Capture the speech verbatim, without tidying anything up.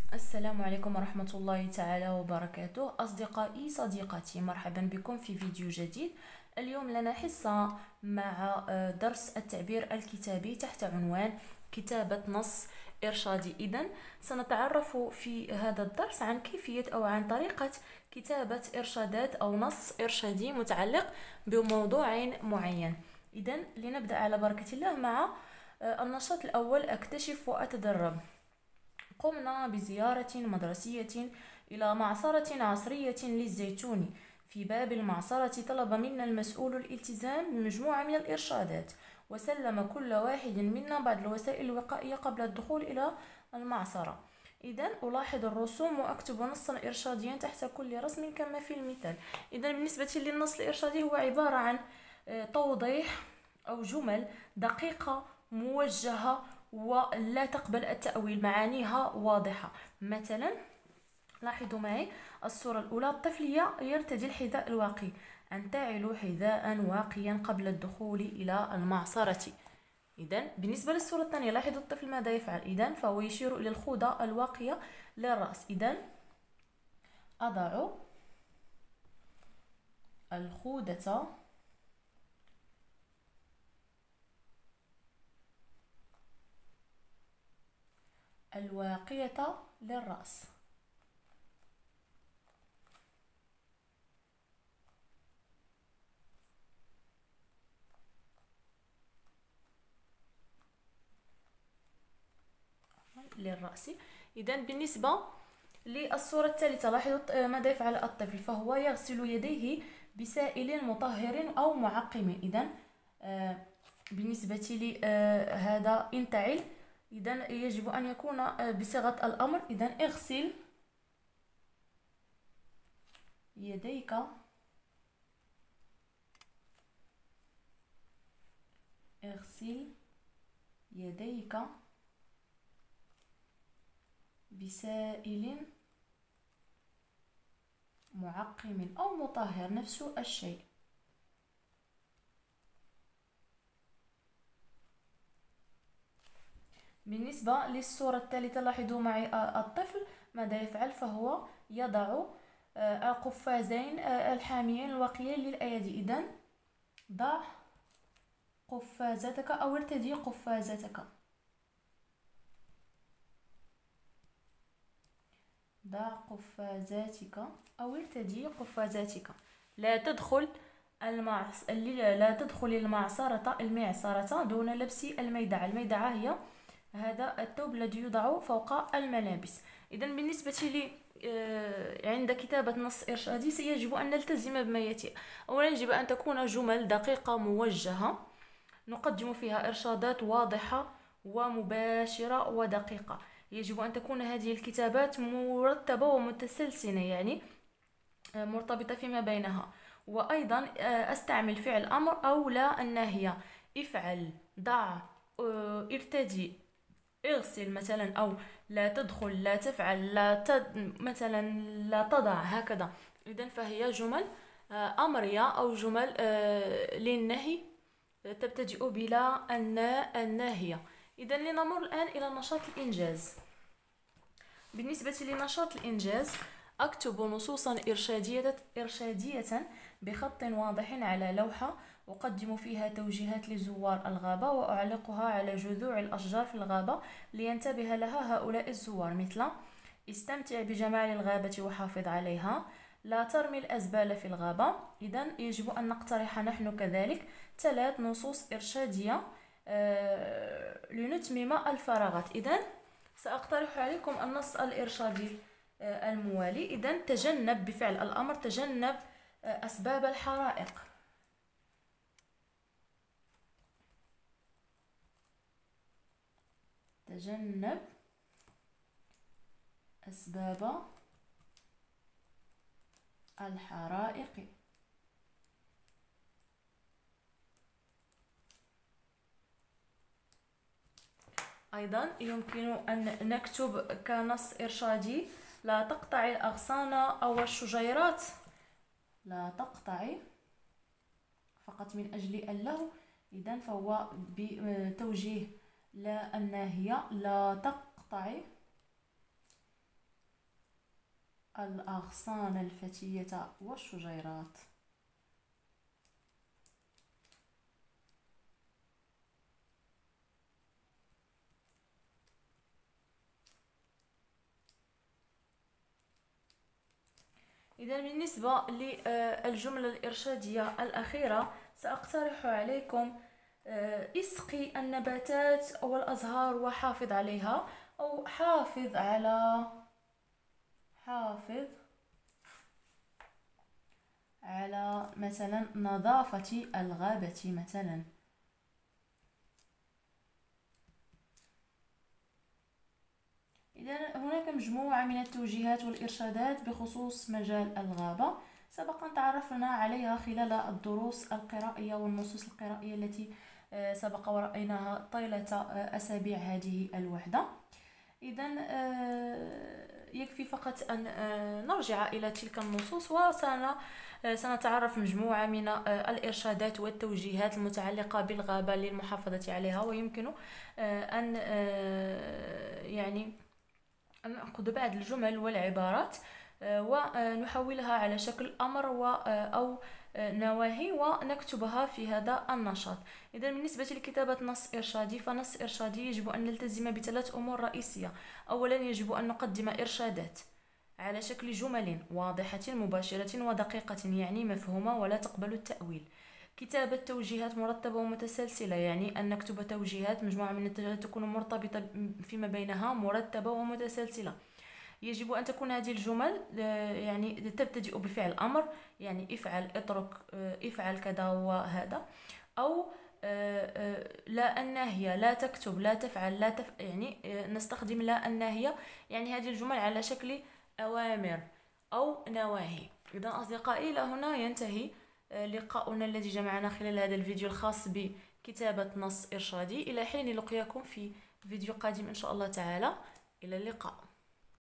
السلام عليكم ورحمة الله تعالى وبركاته. أصدقائي صديقاتي، مرحبا بكم في فيديو جديد. اليوم لنا حصة مع آه، درس التعبير الكتابي تحت عنوان كتابة نص إرشادي. إذن سنتعرف في هذا الدرس عن كيفية أو عن طريقة كتابة إرشادات أو نص إرشادي متعلق بموضوع معين. إذن لنبدأ على بركة الله مع آه، النشاط الأول: أكتشف وأتدرب. قمنا بزيارة مدرسية إلى معصرة عصرية للزيتون. في باب المعصرة طلب منا المسؤول الالتزام بمجموعة من الإرشادات، وسلم كل واحد منا بعض الوسائل الوقائية قبل الدخول إلى المعصرة. إذن ألاحظ الرسوم وأكتب نصا إرشاديا تحت كل رسم كما في المثال. إذن بالنسبة للنص الإرشادي هو عبارة عن توضيح أو جمل دقيقة موجهة ولا تقبل التأويل، معانيها واضحة. مثلا لاحظوا معي الصورة الأولى: الطفل يرتدي الحذاء الواقي. أنتعل حذاء واقيا قبل الدخول إلى المعصرة. إذن بالنسبة للصورة الثانية لاحظوا الطفل ماذا يفعل. إذن فهو يشير إلى الخوذة الواقية للرأس. إذن أضع الخوذة الواقية للرأس. للرأس. إذا بالنسبة للصورة الثالثة لاحظوا ماذا يفعل الطفل، فهو يغسل يديه بسائل مطهر أو معقم. إذا آه بالنسبة لهذا انتعل، إذا يجب أن يكون آه بصيغة الأمر. إذا اغسل يديك اغسل يديك بسائل معقم أو مطهر، نفس الشيء. بالنسبة للصورة الثالثة لاحظوا معي الطفل ماذا يفعل، فهو يضع القفازين الحاميين الواقيين للأيدي. إذن ضع قفازتك أو ارتدي قفازتك. ضع قفازاتك أو ارتدي قفازاتك. لا تدخل المعص... لا تدخل المعصرة المعصرة دون لبس الميدعة. الميدعة هي هذا الثوب الذي يوضع فوق الملابس. إذا بالنسبة لي عند كتابة نص إرشادي سيجب أن نلتزم بما يأتي. أولا يجب أن تكون جمل دقيقة موجهة نقدم فيها إرشادات واضحة ومباشرة ودقيقة. يجب أن تكون هذه الكتابات مرتبة ومتسلسلة، يعني مرتبطة فيما بينها. وأيضا أستعمل فعل أمر أو لا الناهية: افعل، ضع، ارتدي، اغسل مثلا، أو لا تدخل، لا تفعل، لا تد... مثلا لا تضع، هكذا. إذن فهي جمل أمرية أو جمل للنهي تبتدئ بلا الناهية. إذا لنمر الآن إلى نشاط الإنجاز. بالنسبة لنشاط الإنجاز أكتب نصوصا إرشادية إرشادية بخط واضح على لوحة، أقدم فيها توجيهات لزوار الغابة وأعلقها على جذوع الأشجار في الغابة لينتبه لها هؤلاء الزوار، مثل: استمتع بجمال الغابة وحافظ عليها، لا ترمي الأزبال في الغابة. إذن يجب أن نقترح نحن كذلك ثلاث نصوص إرشادية آه لنتمم الفراغات. إذن سأقترح عليكم النص الإرشادي آه الموالي. إذن تجنب، بفعل الأمر تجنب آه أسباب الحرائق. تجنب أسباب الحرائق. أيضا يمكن أن نكتب كنص إرشادي: لا تقطعي الأغصان أو الشجيرات. لا تقطعي فقط من أجل اللهو. إذن فهو بتوجيه لا الناهية: لا تقطعي الأغصان الفتية والشجيرات. إذا بالنسبة للجملة الإرشادية الأخيرة سأقترح عليكم اسقي النباتات أو الأزهار وحافظ عليها، أو حافظ على حافظ على مثلا نظافة الغابة مثلا. إذا هناك مجموعة من التوجيهات والإرشادات بخصوص مجال الغابة سبق أن تعرفنا عليها خلال الدروس القرائية والنصوص القرائية التي سبق ورأيناها طيلة أسابيع هذه الوحدة. إذا يكفي فقط أن نرجع إلى تلك النصوص وسنتعرف مجموعة من الإرشادات والتوجيهات المتعلقة بالغابة للمحافظة عليها، ويمكن أن يعني أن نأخذ بعض الجمل والعبارات ونحولها على شكل أمر أو نواهي ونكتبها في هذا النشاط. إذا بالنسبة لكتابة نص إرشادي، فنص إرشادي يجب أن نلتزم بثلاث أمور رئيسية. أولا يجب أن نقدم إرشادات على شكل جمل واضحة مباشرة ودقيقة، يعني مفهومة ولا تقبل التأويل. كتابة توجيهات مرتبة ومتسلسلة، يعني أن نكتب توجيهات مجموعة من التوجيهات تكون مرتبطة فيما بينها مرتبة ومتسلسلة. يجب أن تكون هذه الجمل يعني تبتدئ بفعل أمر، يعني افعل، اترك، افعل كذا وهذا، أو لا الناهية، لا تكتب، لا تفعل، لا تف... يعني نستخدم لا الناهية، يعني هذه الجمل على شكل أوامر أو نواهي. إذا أصدقائي إلى هنا ينتهي لقاؤنا الذي جمعنا خلال هذا الفيديو الخاص بكتابة نص إرشادي. إلى حين لقياكم في فيديو قادم إن شاء الله تعالى. إلى اللقاء.